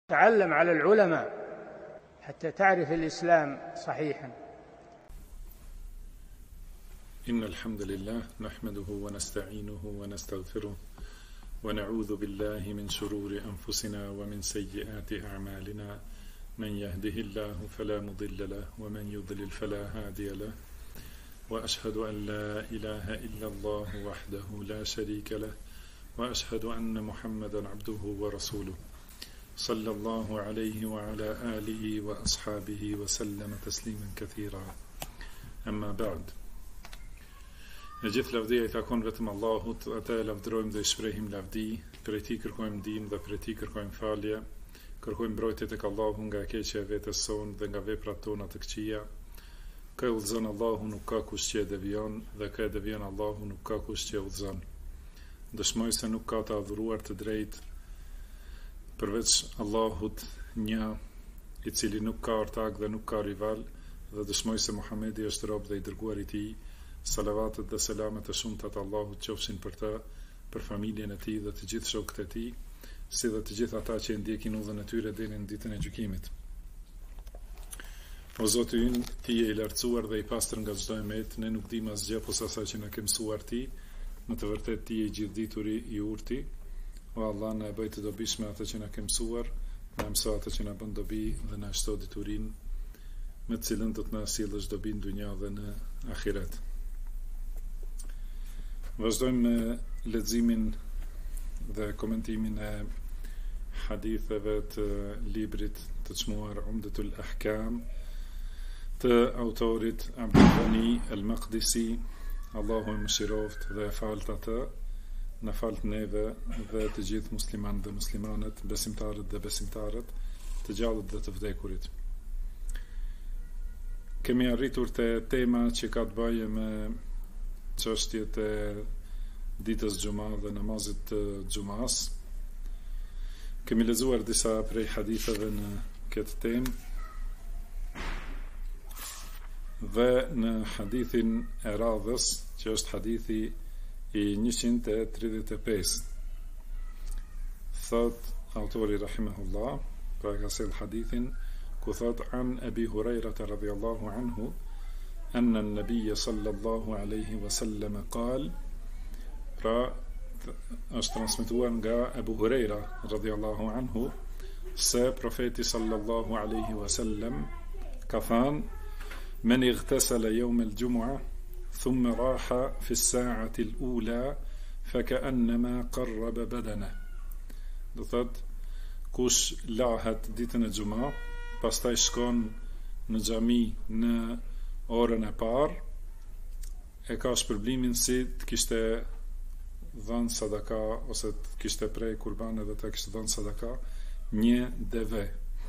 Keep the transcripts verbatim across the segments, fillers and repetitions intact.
تعلم على العلماء حتى تعرف الإسلام صحيحا. إن الحمد لله نحمده ونستعينه ونستغفره ونعوذ بالله من شرور أنفسنا ومن سيئات أعمالنا، من يهده الله فلا مضل له ومن يضلل فلا هادي له، وأشهد أن لا إله إلا الله وحده لا شريك له، وأشهد أن محمدا عبده ورسوله صلى الله عليه وعلى آله وأصحابه وسلم تسليما كثيرا. أما بعد. Në gjithë lavdia I takon vetëm Allahut, ata e lavdërojmë dhe I shprehim lavdi, prej Tij kërkojmë ndihmë dhe prej Tij kërkojmë falje, kërkojmë mbrojtje tek Allahu nga e keqja e vetes sonë dhe nga veprat tona të këqija. Kë e udhëzon Allahu nuk ka kush që e devion, dhe kë e devion Allahu nuk ka kush që e udhëzon. Dëshmoj se nuk ka të adhuruar të drejtë përveç Allahut një, I cili nuk ka ortak dhe nuk ka rival, dhe dëshmoj se Muhamedi është rob dhe I dërguar I Tij. Salavatet dhe selamet e shumta të Allahut qofshin për të, për familjen e tij dhe të gjithë shokët e tij, si dhe të gjithë ata që e ndjekin udhën e tyre deri në ditën e gjykimit. O Zoti ynë, Ti je I lartësuar dhe I pastër nga çdo emet, ne nuk dimë asgjë posa asaj që na ke mësuar Ti, në të vërtetë Ti je I gjithdituri I urti. O Allah, na e bëj të dobishme atë që na ke mësuar, na mëso atë që na bën dobi dhe na shto diturinë me të cilën do të na sjellësh dobi në dunja dhe në ahiret. Vazhdojmë me leximin dhe komentimin e haditheve të librit të çmuar Umdatul Ahkam të autorit Abdul Ghani al-Maqdisi, Allahu e mëshiroft dhe e falt atë, na falt neve dhe të gjithë muslimanët dhe muslimanet, besimtarët dhe besimtarët, të gjallët dhe të vdekurit. Kemi arritur te tema që ka të bëjë me çështjet e ditës xuma dhe namazit të xumas. Kemi lexuar disa prej haditheve në këtë temë dhe në hadithin e radhës, që është hadithi I njëqind e tridhjetë e pesë. Thot autori rahimahullah, pra ka sjell hadithin ku thot an Abi Huraira radhiyallahu anhu anna an-nabiy sallallahu alaihi wasallam qal, pra është transmetuar nga Abu Huraira radhiyallahu anhu se profeti sallallahu alaihi wasallam ka thënë men ightasala yawm al-jum'ah ثم راح في الساعة الأولى فكأنما قرب بدنه. Do thot, kush lahet ditën e xuma, pastaj shkon në xhami në orën e parë, e ka shpërblimin si të kishte dhënë sadaka ose të kishte prej kurban edhe të kishte dhënë sadaka një deve.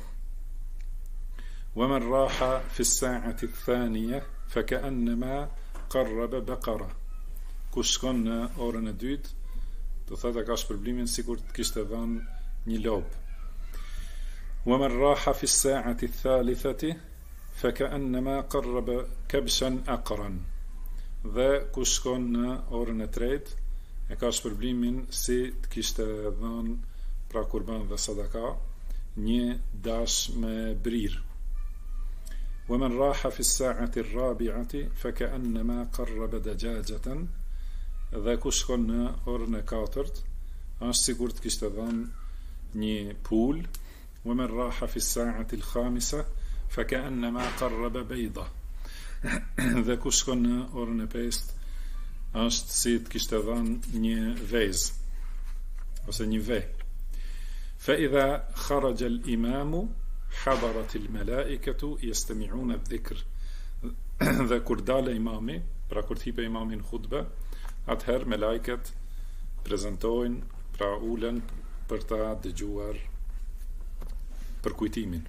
ومن راح في الساعة الثانية فكأنما qarraba baqara. Kush shkon në orën e dytë, do thotë ka shpërblimin sikur të kishte dhënë një lop. Wa man raha fi as-sa'ati ath-thalithati fa ka'annama qarraba kabshan aqran. Dhe kush shkon në orën e tretë, e ka shpërblimin si të kishte dhënë pra kurban dhe sadaka një dash me brir. ومن راح في الساعة الرابعة فكأنما قرب دجاجة. Dhe kush shkon në orën e katërt, është sigur të kishte dhënë një pul. ومن راح في الساعة الخامسة فكأنما قرب بيضة. Dhe kush shkon në orën e pestë, është si të kishte dhënë një vezë ose një ve. فإذا خرج الإمام حضرت الملائكة يستمعون الذكر. Dhe kur dale imami, pra kur thipe imami në hutbe, atëherë me lajket prezentojnë, pra ulen për ta dëgjuar për kujtimin.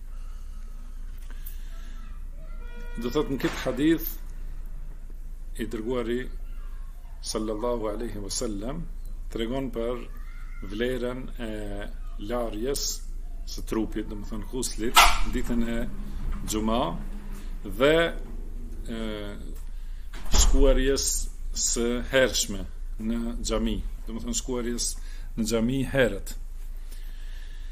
Do thot në këtë hadith I dërguari sallallahu alaihi wasallam tregon për vlerën e larjes së trupit, do të thënë ghuslit, ditën e xuma dhe e, shkuarjes së hershme në xhami, do të thënë shkuarjes në xhami herët.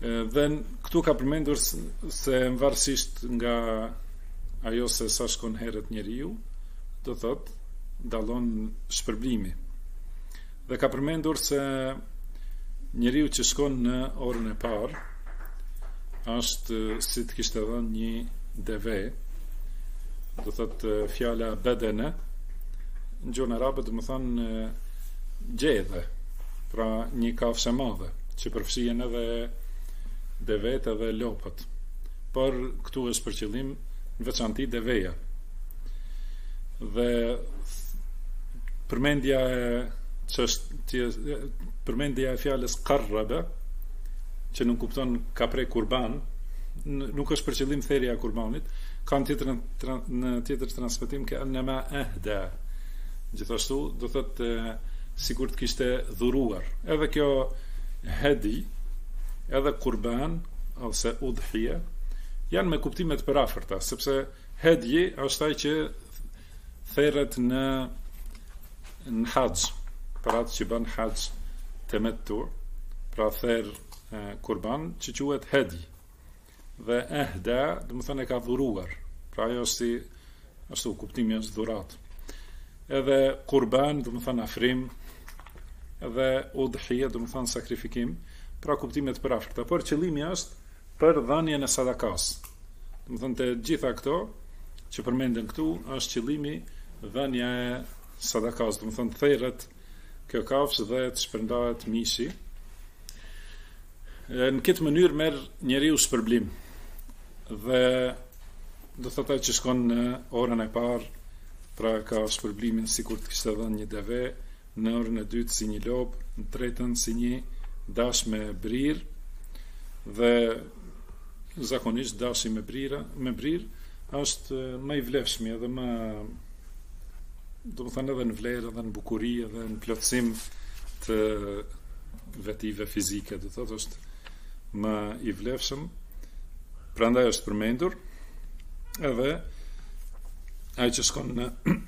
Dhe këtu ka përmendur se varësisht nga ajo se sa shkon herët njeriu, do thot dallon shpërblimi. Dhe ka përmendur se njeriu që shkon në orën e parë është si të kishte dhënë një deve, do thot fjala bedene në gjuhën arabe do të thonë gjedhe, pra një kafshë e madhe që përfshihen edhe devet edhe lopët, por këtu është për qëllim në veçanti deveja. Dhe përmendja e çështje, përmendja e fjalës qarraba, që nuk kupton ka prej kurban, nuk është për qëllim therrja e kurbanit, ka në tjetër, në tjetër transmetim ke anma ahda, gjithashtu do thotë sikur të kishte dhuruar. Edhe kjo hedi, edhe kurban ose udhia janë me kuptime të përafërta, sepse hedji është ai që therret në në haxh, për atë që bën haxh temettu, pra therr kurban që quhet hedi. Dhe ehda, do të thonë e ka dhuruar. Pra ajo është si ashtu kuptimi është dhurat. Edhe kurban, do të thonë afrim, edhe udhia, do të thonë sakrifikim, pra kuptime të përafërta, por qëllimi është për dhënien e sadakas. Do të thonë të gjitha këto që përmenden këtu është qëllimi dhënia e sadakas, do të thonë therret kjo kafshë dhe të shpërndahet mishi. Në këtë mënyrë merr njeriu shpërblim. Dhe do thotë që shkon në orën e parë, pra ka shpërblimin sikur të kishte dhënë një deve, në orën e dytë si një lop, në tretën si një dash me brir, dhe zakonisht dashi me brira, me brir është më i vlefshmi edhe më, do të thënë edhe në vlerë, edhe në bukuri, edhe në plotësim të vetive fizike, do thotë është më i vlefshëm. Prandaj është përmendur edhe ai që shkon në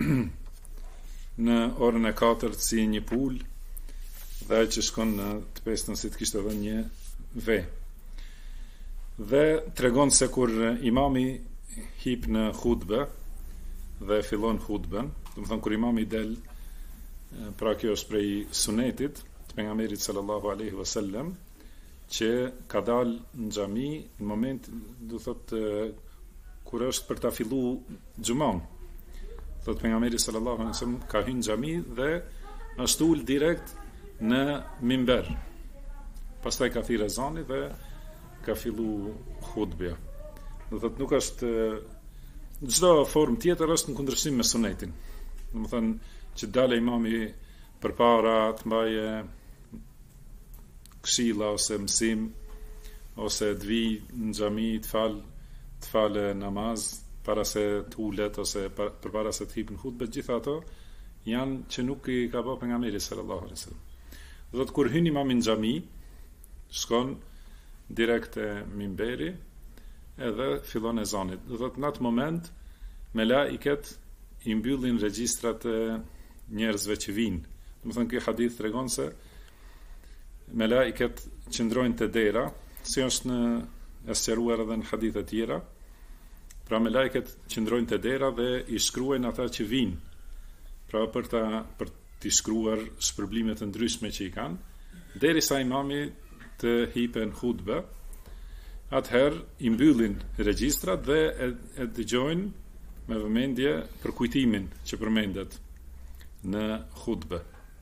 në orën e katërt si një pul, dhe ai që shkon në të pestën si të kishte edhe një ve. Dhe tregon se kur imami hip në hutbe dhe fillon hutben, do të thonë kur imami del, pra kjo është prej sunetit të pejgamberit sallallahu alaihi wasallam, që ka dal në xhami në moment, do thotë kur është për ta filluar xhuman. Thotë pejgamberi sallallahu alaihi wasallam ka hyrë në xhami dhe është ul direkt në mimber. Pastaj ka thirrë ezani dhe ka filluar hutbja. Do thotë nuk është çdo formë tjetër është në kundërshtim me sunetin. Do të thonë që dalë imami përpara të mbaje këshilla ose mësim, ose të vi në xhami të fal të falë namaz para se të ulet ose përpara se të hipën hutbë, gjitha ato janë që nuk i ka bërë pejgamberi sallallahu alaihi wasallam. Do të kur hyn imami në xhami, shkon direkt te mimberi edhe fillon ezani. Do të në atë moment melaiket i mbyllin regjistrat e njerëzve që vinë. Do të thonë ky hadith tregon se melaiket qëndrojnë te dera, si është në e sqaruar edhe në hadithe të tjera. Pra melaiket qëndrojnë te dera dhe i shkruajnë ata që vinë. Pra për ta për t'i shkruar shpërblimet e ndryshme që i kanë, derisa imami të hipen hutbë, atëherë i mbyllin regjistrat dhe e, e dëgjojnë me vëmendje për kujtimin që përmendet në hutbë.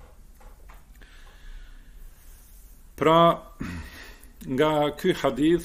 Pra, nga ky hadith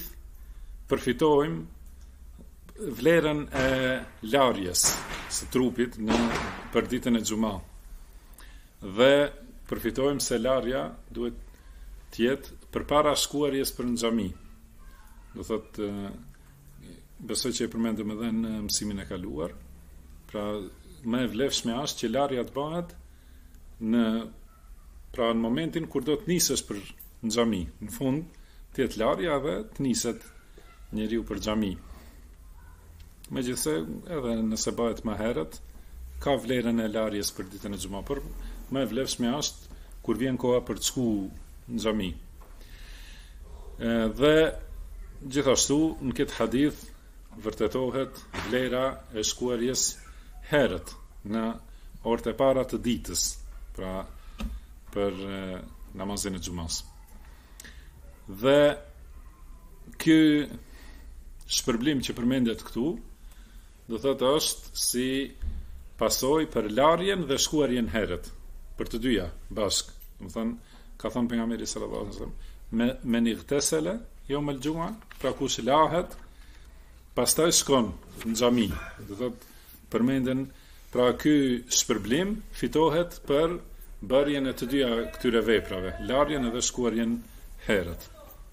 përfitojmë vlerën e larjes së trupit në për ditën e xumë. Dhe përfitojmë se larja duhet të jetë përpara shkuarjes për në xhami. Do thotë, besoj që e përmendëm edhe në mësimin e kaluar. Pra, më e vlefshme është që larja të bëhet në pra në momentin kur do të nisesh për në xhami. Në fund të jetë larja dhe të niset njeriu për xhami. Megjithse edhe nëse bëhet më herët, ka vlerën e larjes për ditën e xumë, por më e vlefshme është kur vjen koha për të shku në xhami. Dhe gjithashtu në këtë hadith vërtetohet vlera e shkuarjes herët në orët e para të ditës, pra për namazin e xumas. Dhe ky shpërblim që përmendet këtu, do thotë është si pasojë për larjen dhe shkuarjen herët, për të dyja bashk. Do thënë, ka thënë pejgamberi sallallahu alaihi wasallam, me me nightesele, jo me lxuma, pra kush lahet, pastaj shkon në xhami. Do thotë, përmenden, pra ky shpërblim fitohet për bërjen e të dyja këtyre veprave, larjen edhe shkuarjen herët.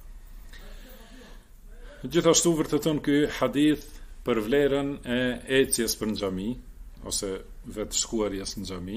Gjithashtu vërteton ky hadith për vlerën e ecjes për në xhami, ose vetë shkuarjes në xhami.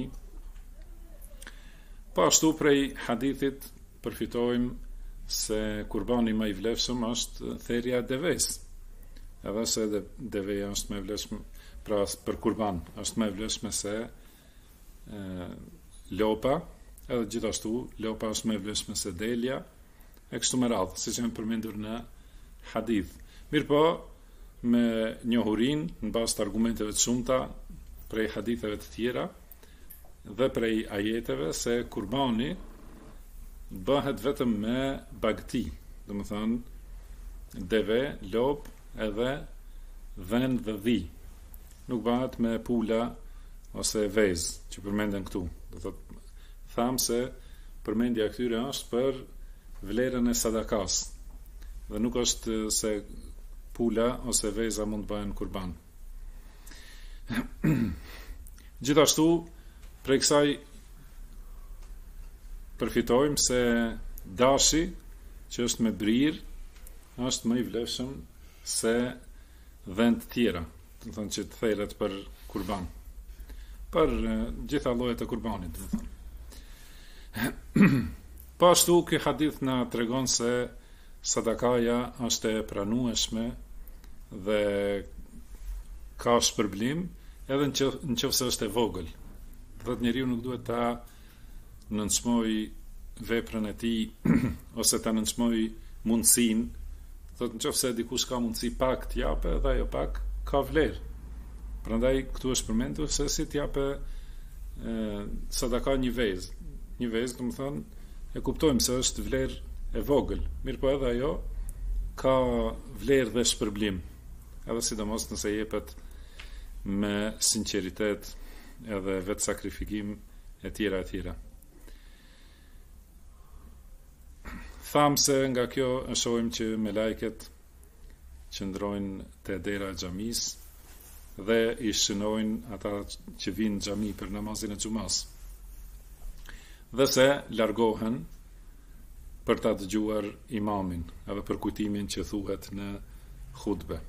Po ashtu prej hadithit përfitojmë se kurbani më i vlefshëm është therrja e devës. Edhe se deveja është më e vlefshme, pra për kurban është më e vlefshme se e, lopa, edhe gjithashtu lopa është më e vlefshme se delja, e kështu me radhë, siç janë përmendur në hadith. Mirë po, me njohurin, në bazë të argumenteve të shumta, prej haditheve të tjera, dhe prej ajeteve, se kurbani bëhet vetëm me bagti, do më thënë, deve, lop, edhe dhen dhe dhi. Nuk bëhet me pula ose vez, që përmenden këtu. Do thotë, thamë se përmendja këtyre është për vlerën e sadakas, dhe nuk është se pula ose veza mund të bëhen kurban. Gjithashtu, prej kësaj përfitojmë se dashi që është me brir është më i vlefshëm se dhënë të tjera, do të thonë që të therret për kurban, për gjitha llojet e kurbanit, do të thonë. Po ashtu ky hadith na tregon se sadakaja është e pranueshme dhe ka shpërblim edhe në qoftë është e vogël. Do të njeriu nuk duhet ta nënçmoj veprën e tij ose ta nënçmoj mundsinë. Thotë nëse dikush ka mundësi pak të japë, edhe ajo pak ka vlerë. Prandaj këtu është përmendur se si të japë sadaka një vezë. Një vezë, do të thonë, e kuptojmë se është vlerë e vogël. Mirë po edhe ajo ka vlerë dhe shpërblim. Edhe sidomos nëse jepet me sinqeritet edhe vetë sakrifikim e tjera e tjera. Thamë se nga kjo e shohim që me lajket qëndrojnë te dera e xhamis dhe i shënojnë ata që vinë në xhami për namazin e xumas. Dhe se largohen për ta dëgjuar imamin edhe për kujtimin që thuhet në hutbe.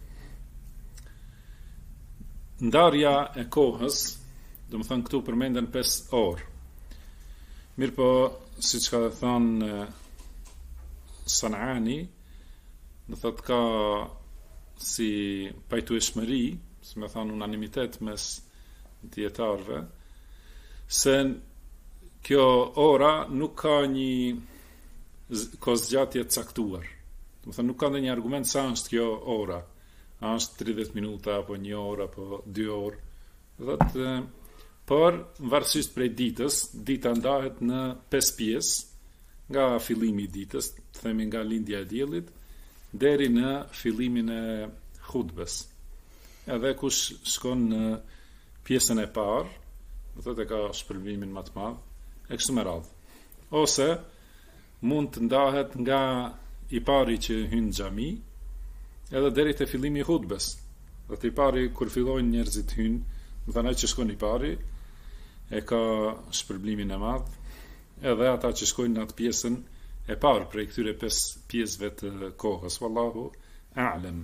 Ndarja e kohës, do më thënë këtu përmenden pesë orë. Mirë po, si që ka dhe thënë Sanani, do thotë ka si pajtueshmëri, si me thënë unanimitet mes dietarëve, se kjo ora nuk ka një kozgjatje të caktuar. Do të thënë nuk ka ndonjë argument sa është kjo ora. A është tridhjetë minuta apo një orë apo dy orë. Do thotë, por varësisht prej ditës, dita ndahet në pesë pjesë, nga fillimi i ditës, të themi nga lindja e diellit, deri në fillimin e hutbes. Edhe kush shkon në pjesën e parë, do thotë ka shpërblimin më të madh, e kështu me radhë. Ose mund të ndahet nga i pari që hyn në xhami, edhe deri te fillimi i hutbes. Do të i pari kur fillojnë njerëzit hyn, do të thonë që shkon i pari, e ka shpërblimin e madh, edhe ata që shkojnë në atë pjesën e parë prej këtyre pesë pjesëve të kohës. Wallahu a'lam.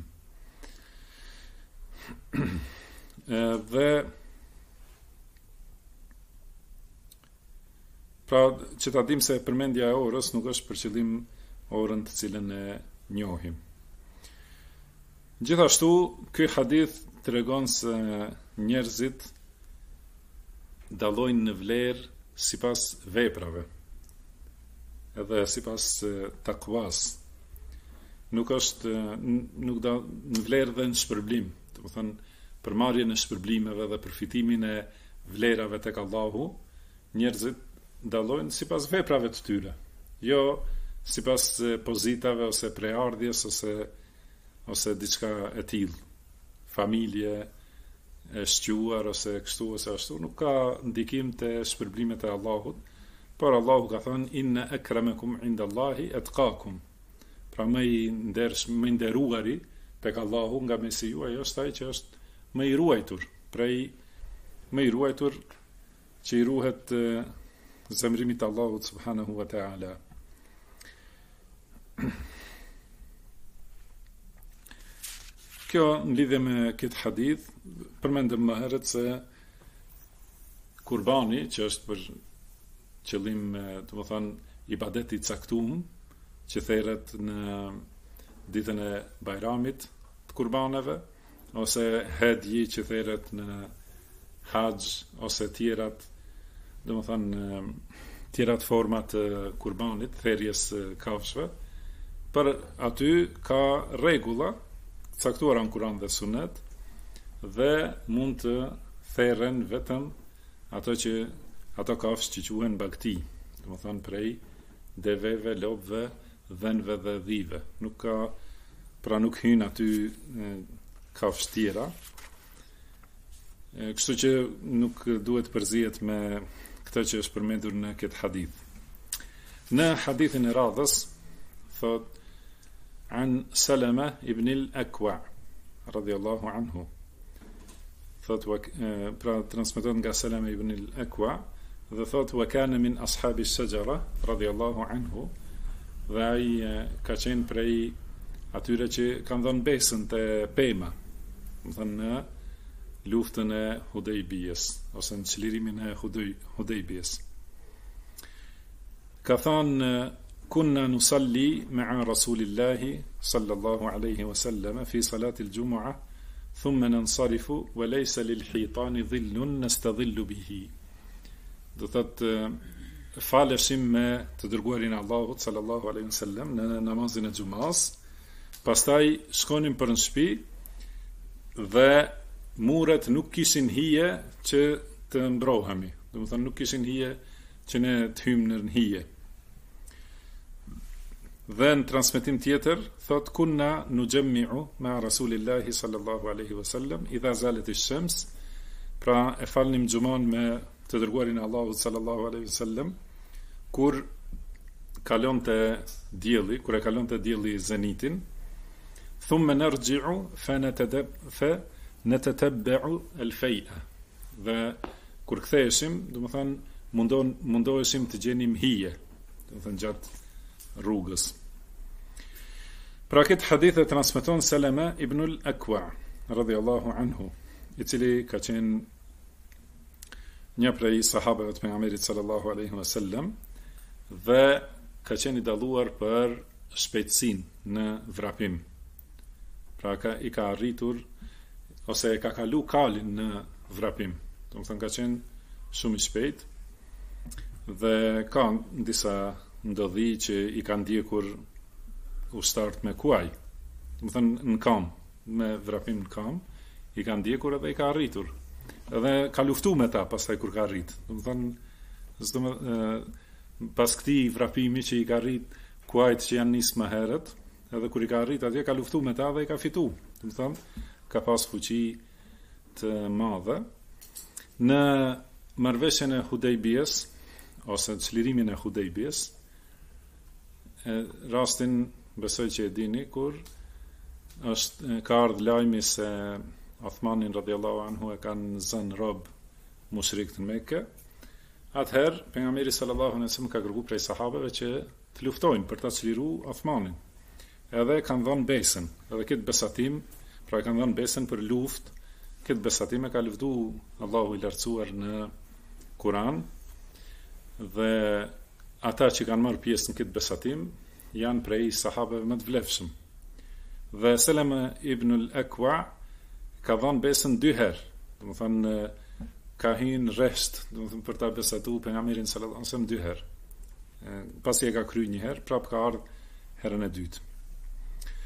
Dhe pra që ta dim se përmendja e orës nuk është për qëllim orën të cilën e njohim. Gjithashtu, ky hadith tregon se njerëzit dallojnë në vlerë sipas veprave, edhe sipas takwas. nuk është nuk do në vlerë dhe në shpërblim, do të thënë përmarrjen e shpërblimeve dhe përfitimin e vlerave tek Allahu, njerëzit dallojnë sipas veprave të tyre, jo sipas pozitave ose preardhjes ose ose diçka e tillë, familje e shquar ose kështu ose ashtu, nuk ka ndikim te shpërblimet e Allahut, por Allahu ka thënë inna akramakum indallahi atqakum. Pra më i ndersh, më i nderuari tek Allahu nga mesi juaj është ai që është më i ruajtur, prej më i ruajtur që i ruhet zemrimit të Allahut subhanahu wa ta'ala. Kjo në lidhje me këtë hadith, përmendëm më herët se kurbani, që është për qëllim, do të thonë, ibadet i caktuar, që theret në ditën e Bajramit të kurbaneve, ose hedji që theret në haxh ose tjerat, do të thonë tjerat forma të kurbanit, therrjes kafshëve, për aty ka rregulla caktuara në Kur'an dhe Sunet, dhe mund të therren vetëm ato që ato kafshë që quhen bagti, do të thonë prej deveve, lopëve, dhenve dhe dhive. Nuk ka, pra nuk hyn aty kafshë tjera. Kështu që nuk duhet përzihet me këtë që është përmendur në këtë hadith. Në hadithin e radhës thot an Salama ibn al-Akwa radhiyallahu anhu. Thot pra transmeton nga Salama ibn al-Akwa dhe thot wa kana min ashabi ash-shajara radhiyallahu anhu, dhe ai ka qenë prej atyre që kanë dhënë besën te pema, do të thënë në luftën e Hudejbijës ose në çlirimin e Hudejbijës. Ka thënë kunna nusalli ma'a rasulillahi sallallahu alaihi wasallam fi salati al-jumu'ah thumma nansarifu wa laysa lil-hitani dhillun nastadhillu bihi. Do thotë faleshim me të dërguarin e Allahut sallallahu alaihi wasallam në namazin e xumas, pastaj shkonim për në shtëpi dhe muret nuk kishin hije që të mbrohemi, do të thonë nuk kishin hije që ne të hymë në hije. Dhe në transmetim tjetër thot kunna nujammi'u ma rasulillahi sallallahu alaihi wasallam idha zalet ash-shams, pra e falnim xuman me të dërguarin e Allahut sallallahu alaihi wasallam kur kalonte dielli, kur e kalonte dielli zenitin, thumma narji'u fa natadab fa natatabba'u al-fay'a. Dhe kur ktheheshim, do të thonë mundon mundoheshim të gjenim hije, do të thonë gjatë rrugës. Pra këtë hadith e transmeton Salama ibn al-Akwa radhiyallahu anhu, i cili ka qenë një prej sahabeve të pejgamberit sallallahu alaihi wasallam dhe ka qenë i dalluar për shpejtësinë në vrapim. Pra ka, i ka arritur ose e ka kalu kalin në vrapim. Do të thënë ka qenë shumë i shpejt dhe ka disa ndodhi që i kanë ndjekur ushtarët me kuaj. Do të thënë në kam, me vrapim në kam, i kanë ndjekur edhe i ka arritur. Edhe ka luftu me ta pastaj kur ka arrit. Do të thënë pas këtij vrapimi që i ka arrit kuajt që janë nisë më herët, edhe kur i ka arrit atje ka luftu me ta dhe i ka fitu. Do të thënë ka pas fuqi të madhe. Në marrëveshjen e Hudejbijës ose çlirimin e Hudejbijës, rastin besoj që e dini, kur është ka ardhur lajmi se Uthmanin radhiyallahu anhu e kanë zënë rob mushrik në Mekë. Atëherë pejgamberi sallallahu alaihi wasallam ka kërkuar prej sahabeve që të luftojnë për ta çliruar Uthmanin. Edhe kanë dhënë besën, edhe këtë besatim, pra kanë dhënë besën për luftë. Këtë besatim e ka luftu Allahu i lartësuar në Kur'an, dhe ata që kanë marrë pjesë në këtë besatim janë prej sahabeve më të vlefshëm. Dhe Salama ibn al-Akwa ka dhënë besën dy herë, do të thënë ka hyrë rresht, do të thënë për ta besatuar pejgamberin sallallahu alaihi wasallam dy herë. Pasi e ka kryer një herë, prapë ka ardhur herën e dytë.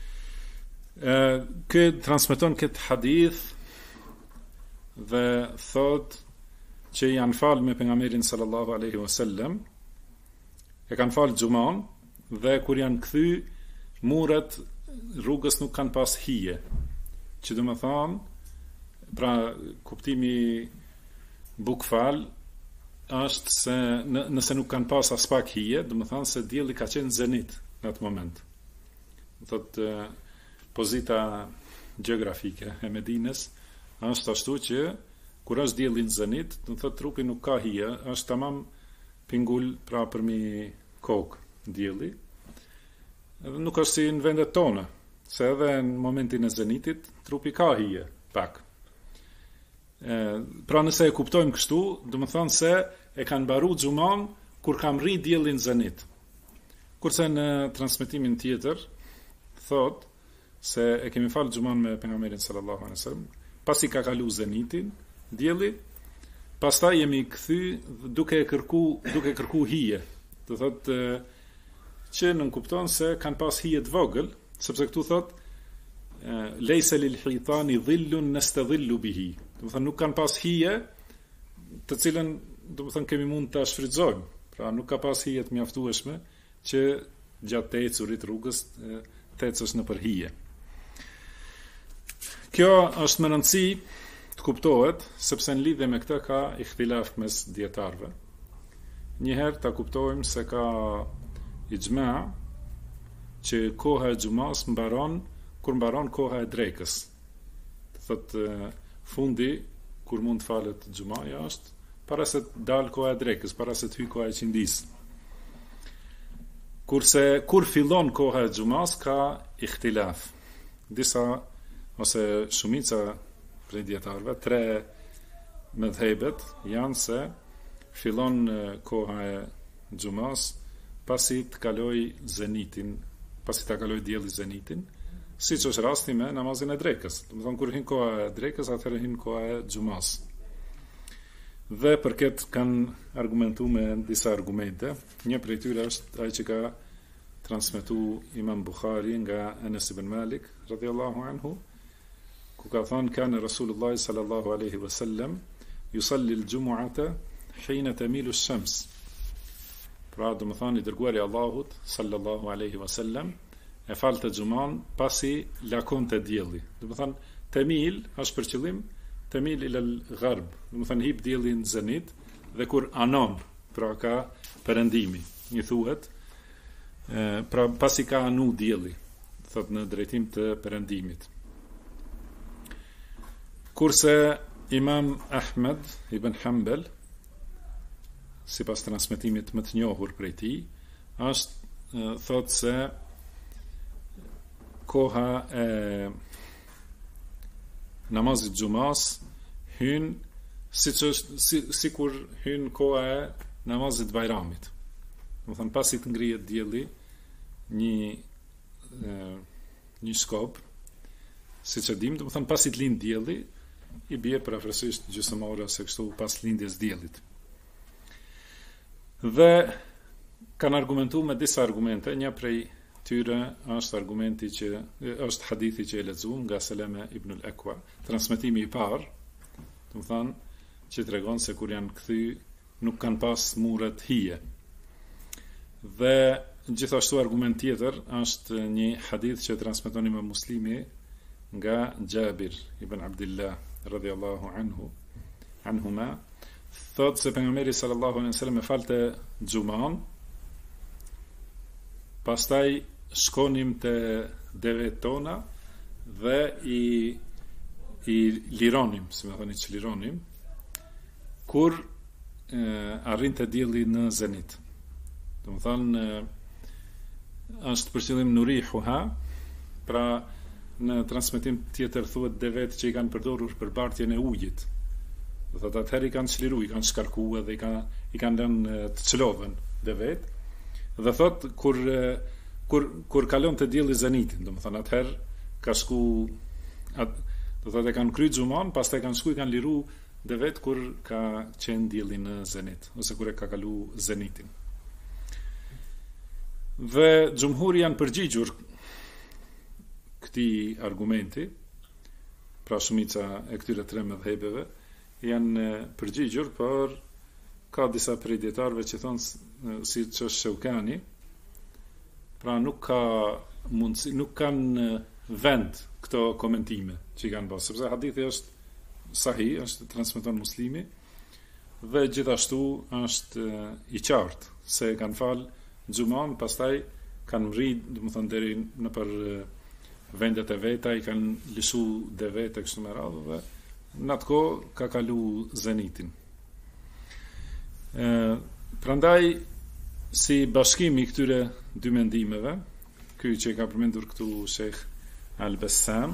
Kë transmeton këtë hadith dhe thot që janë falë me pejgamberin sallallahu alaihi wasallam, e kanë falë xhuman dhe kur janë kthy muret rrugës nuk kanë pas hije. Që do të thonë, pra kuptimi bukfal është se në, nëse nuk kanë pas as pak hije, do të thonë se dielli ka qenë zenit në atë moment. Thot pozita gjeografike e Medinës është ashtu që kur është dielli në zenit, do të thotë trupi nuk ka hije, është tamam pingull pra përmi kokë dielli. Edhe nuk është si në vendet tona, se edhe në momentin e zenitit trupi ka hije pak. E, pra nëse e kuptojmë kështu, do të thonë se e kanë mbaru xhuman kur ka rri dielli në zenit. Kurse në transmetimin tjetër thot se e kemi falë xhuman me pejgamberin sallallahu alaihi wasallam, pasi ka kalu zenitin dielli, pastaj jemi kthy duke kërku duke kërku hije. Do thotë që nën kupton se kanë pas hije të vogël, sepse këtu thot lejse lil hitani dhillun nastadhillu bihi. Do thonë nuk kanë pas hije të cilën do të thonë kemi mund ta shfrytëzojmë. Pra nuk ka pas hije të mjaftueshme që gjatë të ecurit rrugës të ecësh në për hije. Kjo është më rëndësi të kuptohet, sepse në lidhje me këtë ka ihtilaf mes dietarëve. Njëherë ta kuptojmë se ka ixhma që koha e xumas mbaron kur mbaron koha e drekës. Do thotë fundi kur mund të falet xumaja është para se të dalë koha e drekës, para se të hyjë koha e qindis. Kurse kur fillon koha e xumas ka ihtilaf. Disa ose shumica prej dietarëve, tre mëdhëbet janë se fillon koha e xumas pasi të kaloj zenitin, pasi ta kaloj dielli zenitin, siç është rasti me namazin e drekës. Do të thonë kur hyn koha e drekës, atëherë hyn koha e xumas. Dhe për këtë kanë argumentuar me disa argumente. Një prej tyre është ai që ka transmetuar Imam Buhari nga Anas ibn Malik radhiyallahu anhu, ku ka thënë kanë Rasulullah sallallahu alaihi wasallam yusalli al-jumu'ata hina tamilu ash-shams. Pra do të thonë i dërguari i Allahut sallallahu alaihi wasallam e falte xuman pasi lakonte dielli. Do të thonë tamil është për qëllim tamil ila al-gharb. Do të thonë hip dielli në zenit dhe kur anon, pra ka perëndimi. Një thuhet e, pra pasi ka anu dielli, thot në drejtim të perëndimit. Kurse Imam Ahmed ibn Hanbal, sipas transmetimit më të njohur prej tij, është thot se koha e namazit xumas hyn siç është si, sikur hyn koha e namazit bajramit. Do të thonë pasi të ngrihet dielli një e, një skop, siç e dim, do të thonë pasi të lind dielli i bie parafrasisht gjysmëore ose kështu pas lindjes diellit. Dhe kanë argumentuar me disa argumente. Një prej tyre është argumenti që është hadithi që e lexuam nga Seleme ibn al-Akwa, transmetimi i parë, do të thonë që tregon se kur janë kthy nuk kanë pas muret hije. Dhe gjithashtu argument tjetër është një hadith që transmeton Imam Muslimi nga Jabir ibn Abdullah radhiyallahu anhu anhuma, thot se pejgamberi sallallahu alaihi wasallam e falte xuman, pastaj shkonim te devet tona dhe i i lironim, si më thoni që lironim, kur e, arrinte dielli në zenit. Do të thonë është për qëllim nurihuha, pra në transmetim tjetër thuhet devet që i kanë përdorur për bartjen e ujit. Do thotë atëherë i kanë çliruar, i kanë shkarkuar dhe i kanë i kanë lënë të çlodhen devet. Dhe thotë kur kur kur kalon te dielli zenitin, do të thonë atëherë ka shku at, do thotë e kanë kryer xuman, pastaj kanë shku i kanë liru devet kur ka qenë dielli në zenit ose kur e ka kalu zenitin. Dhe xhumhuri janë përgjigjur këtij argumenti, pra shumica e këtyre tre mëdhëbeve janë përgjigjur, por ka disa prej dietarëve që thonë si që Shaukani, pra nuk ka mundësi, nuk kanë vend këto komentime që i kanë bërë, sepse hadithi është sahih, është transmeton Muslimi, dhe gjithashtu është i qartë se kanë falë xhuman, pastaj kanë mri, domethënë deri në për vendet e veta, i kanë lëshu devete kështu me radhë, dhe në atë kohë ka kalu zenitin. E, prandaj si bashkimi i këtyre dy mendimeve, ky që ka përmendur këtu Sheikh Al-Bassam,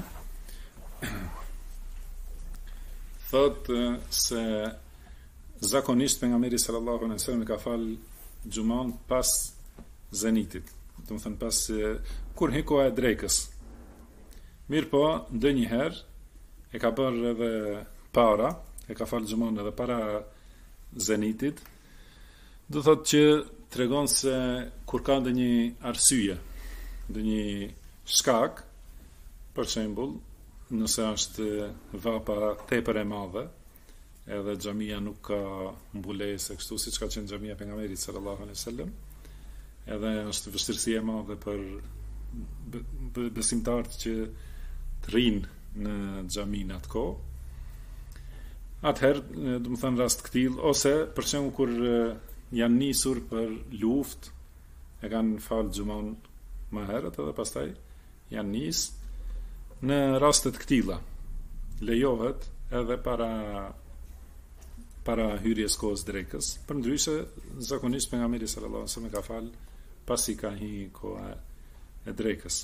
thotë se zakonisht pejgamberi sallallahu alaihi wasallam ka fal xhuman pas zenitit, do të thënë pas kur hikoa e drekës. Mirë po, ndonjëherë e ka bërë edhe para, e ka falë xhuman edhe para zenitit, do thotë që tregon se kur ka ndonjë arsye, ndonjë shkak, për shembull, nëse është vapa tepër e madhe, edhe xhamia nuk ka mbulesë kështu siç ka qenë xhamia pejgamberit sallallahu alaihi wasallam, edhe është vështirësi e madhe për besimtarët që të rinë në xhamin atë kohë. Atëherë, do të thënë rast këtill, ose për shembull kur janë nisur për luftë, e kanë falë xhuman më herët edhe pastaj janë nis, në rastet këtilla lejohet edhe para para hyrjes kohës drekës. Përndryshe, zakonisht pejgamberi sallallahu alaihi wasallam ka fal pasi ka hi koha e drekës.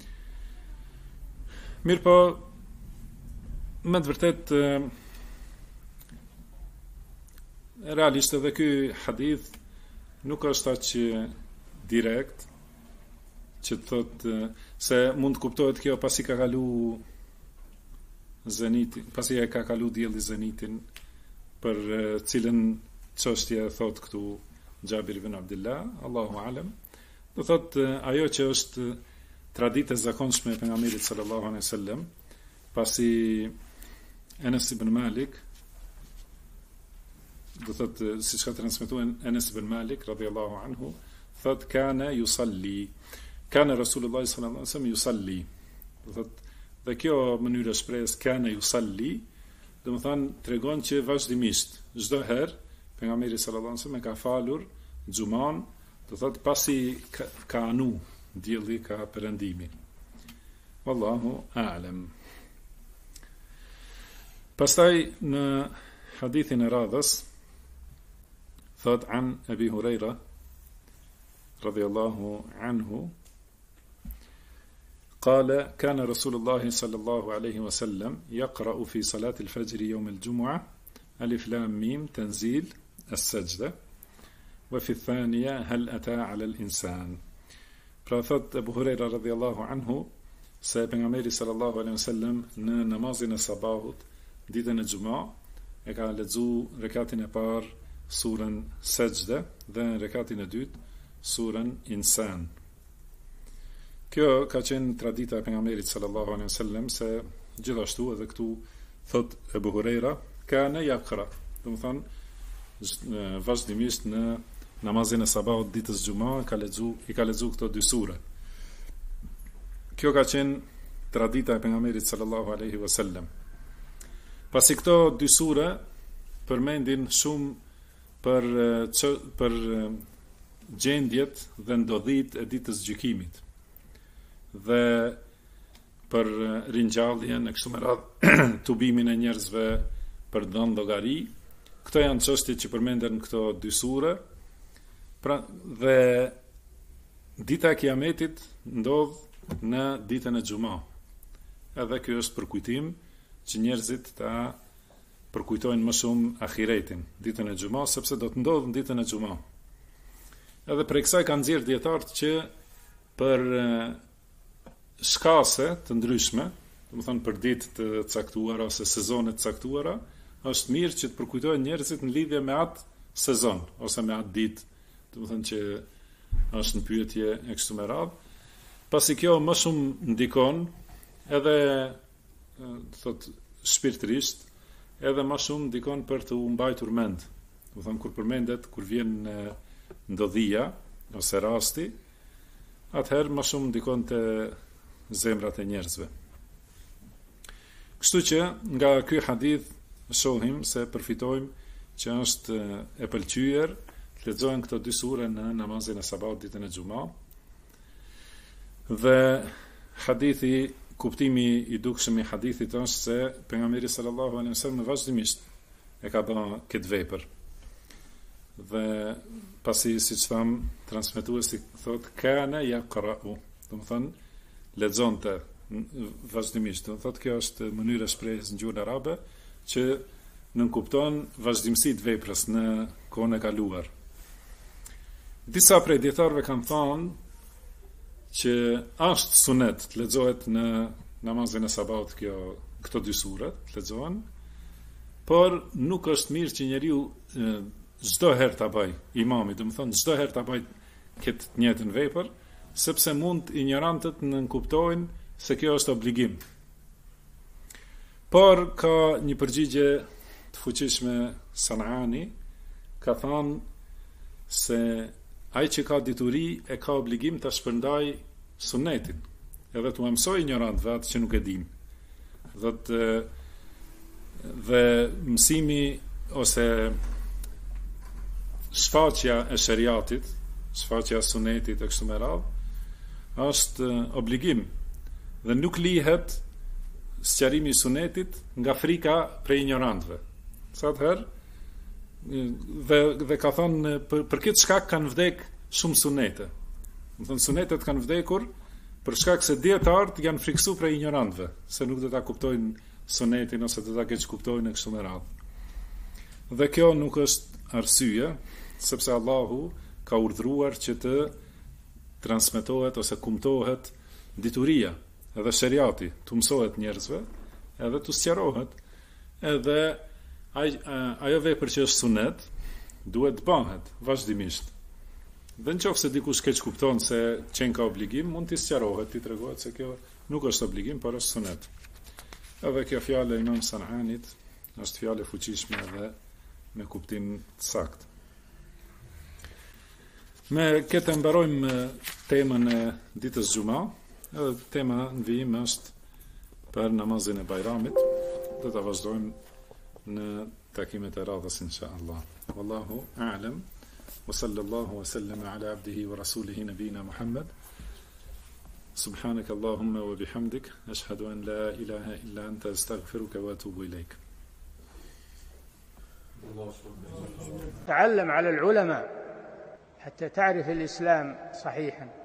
Mirë po, me të vërtet realisht edhe ky hadith nuk është aq direkt që të thotë se mund të kuptohet kjo pasi ka kalu zenitin, pasi e ka kalu dielli zenitin, për cilën çështje thot këtu Xhabir ibn Abdullah, Allahu alem. Do thot ajo që është traditë e zakonshme e pejgamberit sallallahu alaihi wasallam, pasi Enes ibn Malik, do thot siç ka transmetuar Enes ibn Malik radhiyallahu anhu, thot kana yusalli, kana Rasulullah sallallahu alaihi wasallam yusalli. Do thot dhe kjo mënyrë shprehjes kana yusalli, do të thënë tregon që vazhdimisht çdo herë pejgamberi sallallahu alaihi wasallam ka falur xhuman, do thotë pasi ka, ka anu dielli ka perëndimin. Wallahu a'lam. Pastaj në hadithin e radhës thot an Abi Huraira radhiyallahu anhu قال كان رسول الله صلى الله عليه وسلم يقرأ في صلاة الفجر يوم الجمعة ألف لام ميم تنزيل السجدة وفي الثانية هل أتى على الإنسان. Pra thot Abu Huraira radhiyallahu anhu se pejgamberi sallallahu alaihi wasallam në namazin e sabahut ditën e xumë e ka lexuar rekatin e parë surën Sajda dhe në rekatin e dytë surën Insan. Kjo ka qenë tradita e pejgamberit sallallahu alaihi wasallam, se gjithashtu edhe këtu thot Abu Huraira kana yaqra, do të thonë vazhdimisht në namazin e sabahut ditës xumë ka lexu i ka lexu këto dy sure. Kjo ka qenë tradita e pejgamberit sallallahu alaihi wasallam. Pasi këto dy sure përmendin shumë për për gjendjet dhe ndodhit e ditës gjykimit dhe për ringjalljen e kështu me radhë tubimin e njerëzve për dhënë llogari. Këto janë çështje që përmenden në këto dy sure. Pra, dhe dita e Kiametit ndodh në ditën e xumë. Edhe ky është përkujtim që njerëzit ta përkujtojnë më shumë ahiretin, ditën e xumë, sepse do të ndodhë në ditën e xumë. Edhe për kësaj kanë nxjerrë dietarët që për shkase të ndryshme, do të thonë për ditë të caktuara ose sezone të caktuara, është mirë që të përkujtojnë njerëzit në lidhje me atë sezon ose me atë ditë, do të thonë që është në pyetje e kështu me radhë. Pasi kjo më shumë ndikon edhe thot shpirtërisht, edhe më shumë ndikon për të mbajtur mend. Do thënë kur përmendet, kur vjen ndodhia ose rasti, atëherë më shumë ndikon te zemrat e njerëzve. Kështu që nga ky hadith shohim se përfitojmë që është e pëlqyer të lexohen këto dy sure në namazin e sabahut ditën e xumë. Dhe hadithi, kuptimi i dukshëm i hadithit është se pejgamberi sallallahu alaihi wasallam vazhdimisht e ka bërë këtë vepër. Dhe pasi, siç tham, transmetuesi thotë kana yaqra'u, do të thonë lexonte vazhdimisht. Do thotë kjo është mënyra e shprehjes në gjuhën arabe që nënkupton vazhdimsitë veprës në kohën e kaluar. Disa prej dietarëve kanë thënë që është sunet të lexohet në namazin e sabahut kjo këto dy sure të lexohen, por nuk është mirë që njeriu çdo herë ta bëj imami, do të thonë çdo herë ta bëj këtë të njëjtën vepër, sepse mund ignorantët në nënkuptojnë se kjo është obligim. Por ka një përgjigje të fuqishme Sanani, ka thënë se ai që ka dituri e ka obligim të shpërndaj sunetin, edhe të mësoj ignorantëve atë që nuk e din. Dhe, të, dhe mësimi ose shfaqja e shariatit, shfaqja e sunetit e kështu me radhë, është obligim dhe nuk lihet sqarimi i sunetit nga frika prej ignorantëve. Sa atëherë dhe dhe ka thonë për, për këtë shkak kanë vdek shumë sunete. Do thonë sunetet kanë vdekur për shkak se dietarët janë friksuar prej ignorantëve, se nuk do ta kuptojnë sunetin ose do ta keq kuptojnë në kështu me radhë. Dhe kjo nuk është arsye, sepse Allahu ka urdhëruar që të transmetohet ose kumtohet dituria, edhe shariati, të mësohet njerëzve, edhe të sqarohet, edhe ajo vepër që është sunet duhet të bëhet vazhdimisht. Dhe nëse dikush keq kupton se çen ka obligim, mund t'i sqarohet, t'i tregohet se kjo nuk është obligim, por është sunet. Edhe kjo fjalë e Imam Sananit është fjalë e fuqishme edhe me kuptim të saktë. Me këtë mbarojmë temën e ditës xumë, edhe tema në vijim është për namazin e Bajramit. Do ta vazhdojmë në takimet e radhës inshallah. Wallahu a'lam. Wa sallallahu wa sallama ala abdihi wa rasulihi nabina Muhammad. Subhanaka Allahumma wa bihamdik, ashhadu an la ilaha illa anta, astaghfiruka wa atubu ilayk. تعلم على العلماء حتى تعرف الإسلام صحيحا.